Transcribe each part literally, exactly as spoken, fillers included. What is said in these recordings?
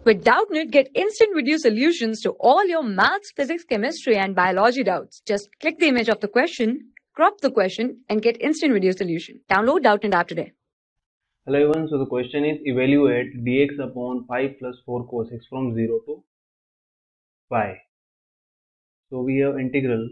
With Doubtnut, get instant video solutions to all your maths, physics, chemistry, and biology doubts. Just click the image of the question, crop the question, and get instant video solution. Download Doubtnut app today. Hello everyone, so the question is evaluate dx upon five plus four cos x from zero to pi. So we have integral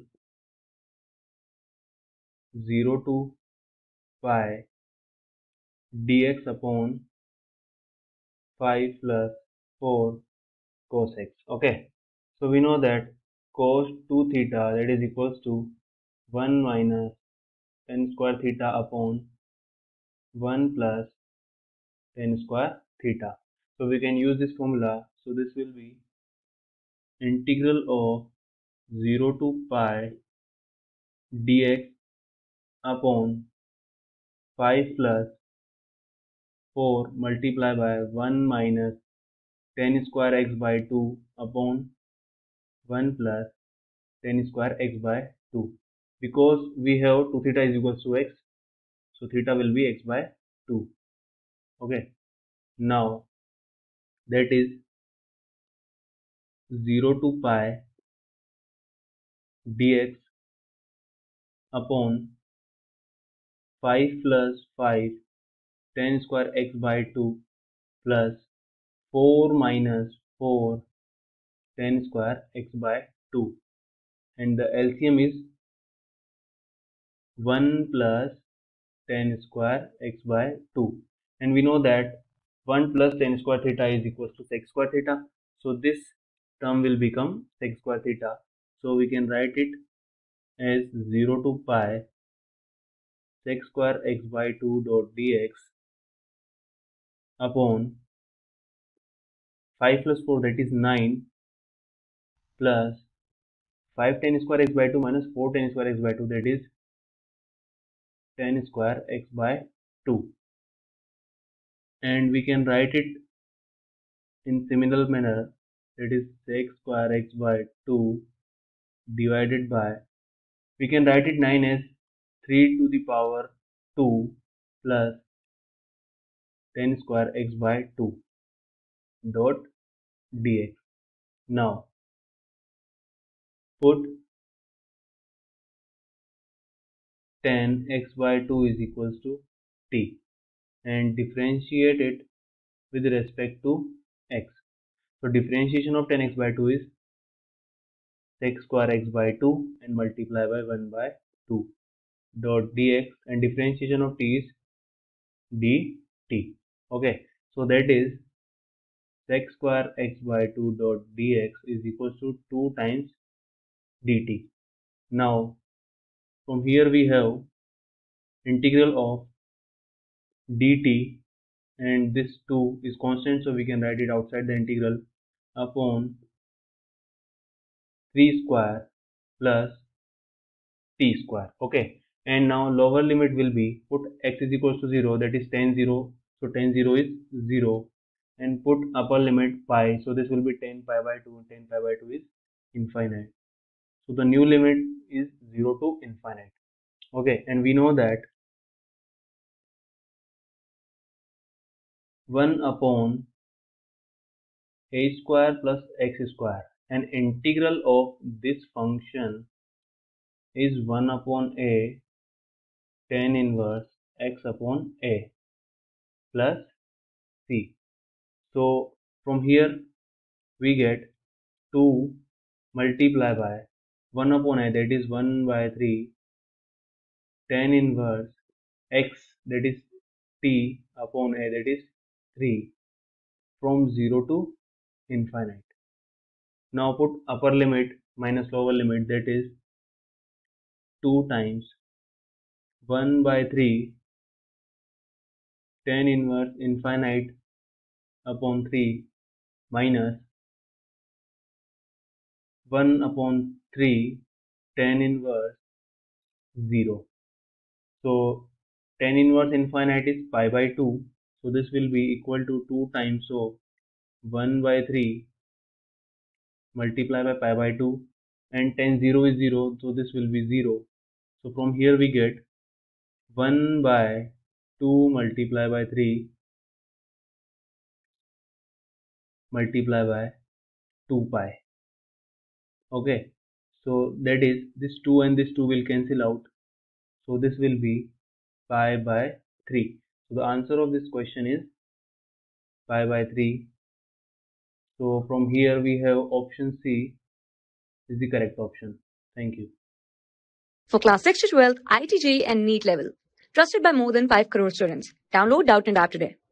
zero to pi dx upon five plus four cos x. Okay, so we know that cos two theta, that is equals to one minus tan square theta upon one plus tan square theta. So we can use this formula. So this will be integral of zero to pi dx upon five plus four multiplied by one minus tan square x by two upon one plus tan square x by two. Because we have two theta is equals to x, so theta will be x by two. Okay, now that is zero to pi dx upon five plus five tan square x by two plus four minus four tan square x by two, and the L C M is one plus tan square x by two, and we know that one plus tan square theta is equals to sec square theta, so this term will become sec square theta. So we can write it as zero to pi sec square x by two dot dx upon five plus four, that is nine, plus five tan square x by two minus four tan square x by two, that is tan square x by two, and we can write it in similar manner, that is sec square x by two divided by, we can write it nine as three to the power two plus tan square x by two dot dx. Now put tan x by two is equals to t and differentiate it with respect to x. So differentiation of tan x by two is sec square x by two and multiply by one by two dot dx, and differentiation of t is dt. Okay, so that is sec square x by two dot dx is equals to two times dt. Now from here we have integral of dt, and this two is constant, so we can write it outside the integral, upon three square plus t square. Okay, and now lower limit will be, put x is equals to zero, that is tan zero, so tan zero is zero, and put upper limit pi, so this will be tan pi by two, and tan pi by two is infinite, so the new limit is zero to infinite. Okay, and we know that one upon a square plus x square, and integral of this function is one upon a tan inverse x upon a plus c. So from here we get two multiply by one upon a, that is one by three tan inverse x, that is t upon a, that is three, from zero to infinite. Now put upper limit minus lower limit, that is two times one by three tan inverse infinite upon three minus one upon three tan inverse zero. So tan inverse infinite is pi by two, so this will be equal to two times, so one by three multiply by pi by two, and tan zero is zero, so this will be zero. So from here we get one by two multiply by three multiply by two pi. Okay, so that is this two and this two will cancel out. So this will be pi by three. So the answer of this question is pi by three. So from here we have option C is the correct option. Thank you. For class six to twelve, I I T J E E and NEET level. Trusted by more than five crore students. Download Doubtnut app today.